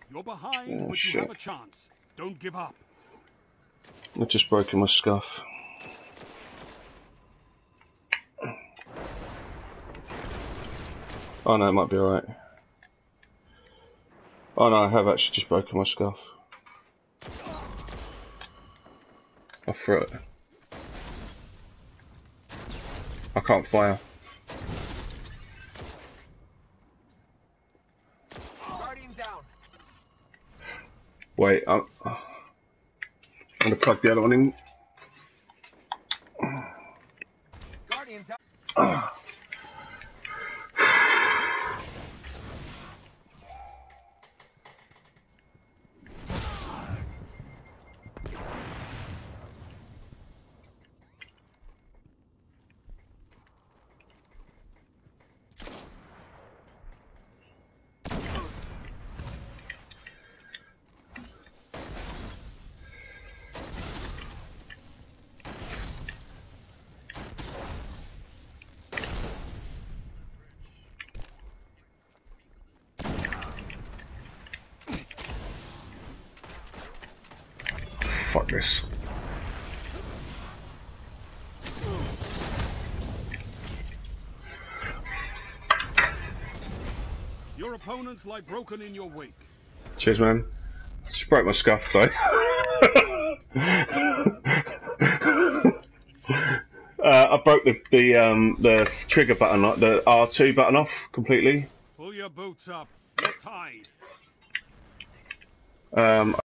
You're behind, Oh, but shit. you have a chance. Don't give up. I've just broken my scuff. Oh no, it might be alright. Oh no, I have actually just broken my scuff. I threw it. I can't fire. Guardian down. Wait, I'm gonna plug the other one in. Guardian down. Fuck this. Your opponents lie broken in your wake. Cheers, man. Just broke my scuff though. I broke the trigger button, the R2 button off completely. Pull your boots up. You're tied.